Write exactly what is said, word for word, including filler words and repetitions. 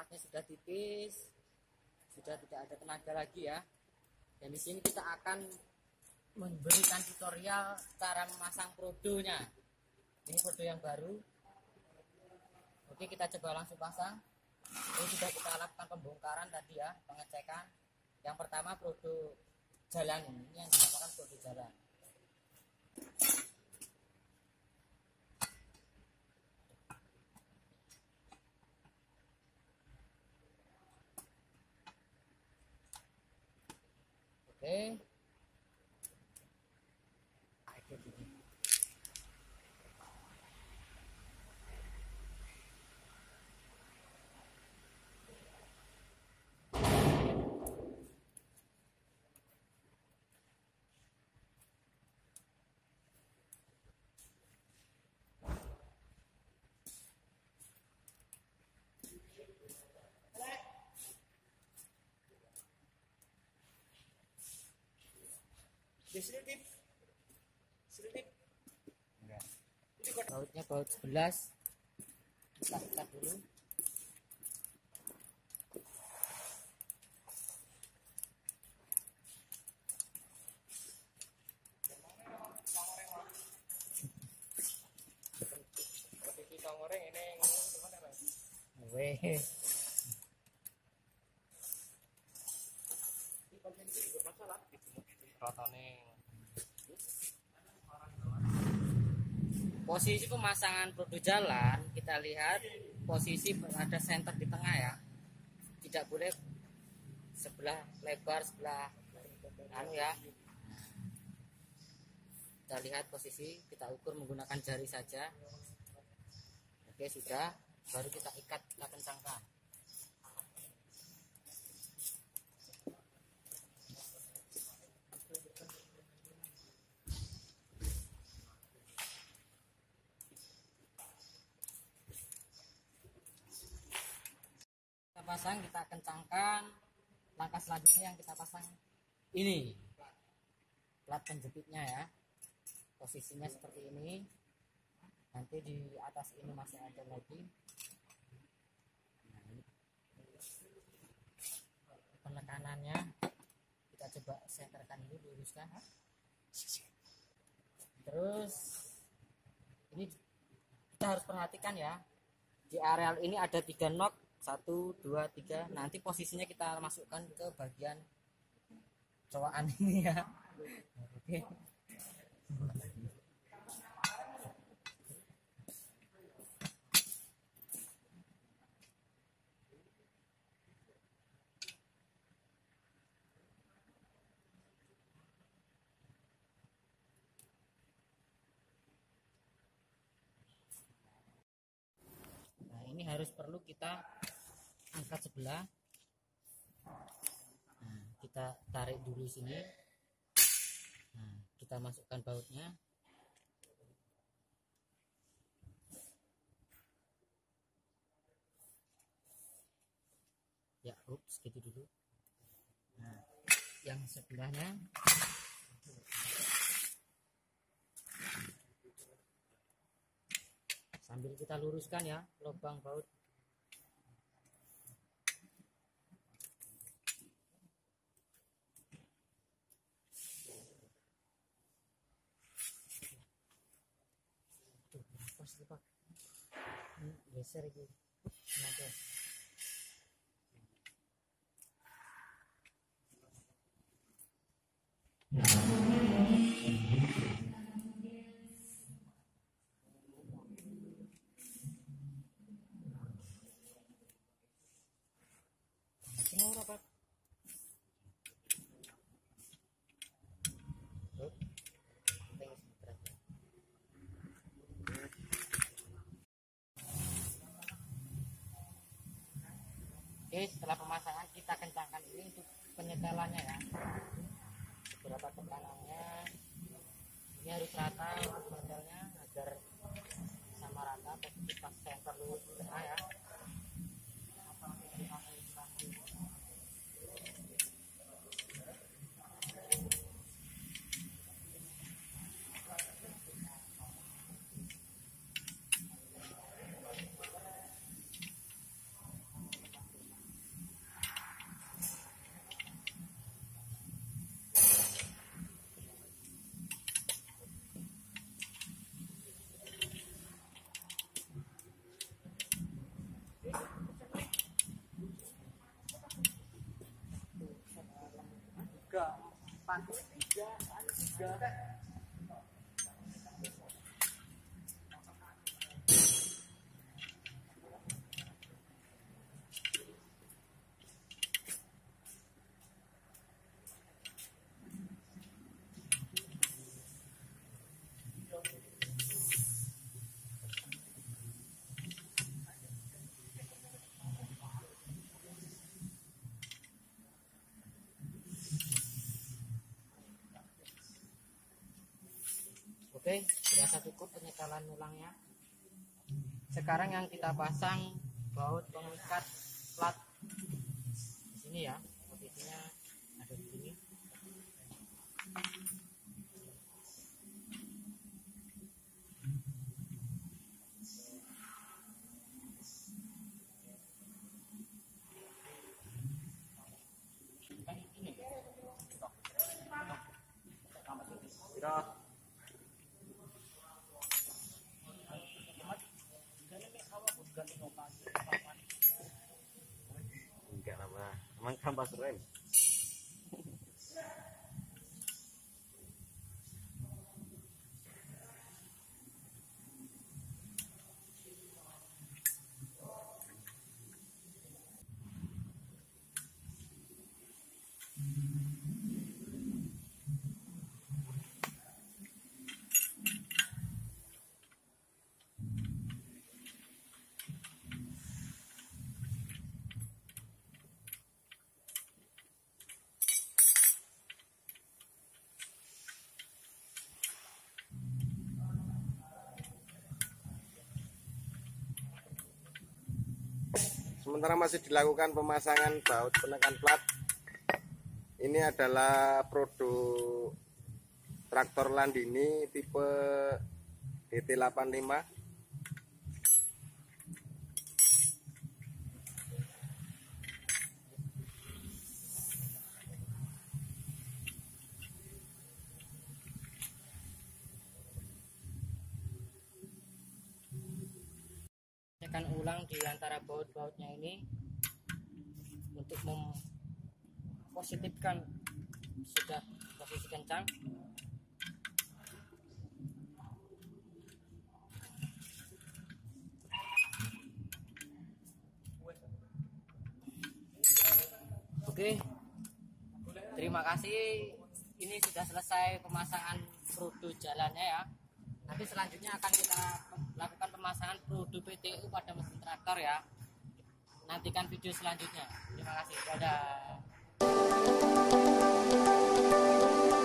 napasnya sudah tipis, sudah tidak ada tenaga lagi ya. Dan di sini kita akan memberikan tutorial cara memasang prodonya. Ini prodo yang baru. Oke, kita coba langsung pasang. Ini sudah kita lakukan pembongkaran tadi ya, pengecekan. Yang pertama prodo jalan, ini yang dinamakan prodo jalan. Oke. Selitip, selitip. Enggak. Bautnya baut sebelas. Kita ikat dulu. Posisi tongoreng ini gimana, Mas? Weh. Ini konten ini juga masalah rotone. Posisi pemasangan prodo jalan kita lihat posisi ada senter di tengah ya, tidak boleh sebelah lebar sebelah anu ya. Kita lihat posisi, kita ukur menggunakan jari saja. Oke, sudah, baru kita ikat, kita kencangkan. Pasang, kita kencangkan. Langkah selanjutnya yang kita pasang ini plat penjepitnya ya, posisinya seperti ini. Nanti di atas ini masih ada lagi. Nah, ini penekanannya kita coba senterkan dulu, luruskan. Terus ini kita harus perhatikan ya, di areal ini ada tiga nok, satu, dua, tiga. Nanti posisinya kita masukkan ke bagian cowakan ini ya. Oke. Nah, ini harus perlu kita angkat sebelah. Nah, kita tarik dulu sini. Nah, kita masukkan bautnya. Ya, ups, gitu dulu. Nah, yang sebelahnya sambil kita luruskan ya lubang baut. Tuh, Pak. Ini geser gitu. Kenapa? Kenapa, Pak? Oke, setelah pemasangan kita kencangkan ini untuk penyetelannya ya. Beberapa tekanannya ini harus rata untuk modelnya agar sama rata, posisi pas center lurus ke tengah ya. empat. Oke, berasa cukup penyekalan ulangnya. Sekarang yang kita pasang baut pengikat plat di sini ya, posisinya ada di sini. Kira enggak lama, emang kampas rem. Sementara masih dilakukan pemasangan baut penekan plat. Ini adalah produk traktor Landini tipe D T delapan puluh lima. Tekan ulang di antara baut-bautnya ini untuk mempositifkan sudah posisi kencang. Oke, terima kasih. Ini sudah selesai pemasangan produk jalannya ya. Nanti selanjutnya akan kita lakukan pemasangan produk P T U pada mesin traktor ya. Nantikan video selanjutnya. Terima kasih. Dadah.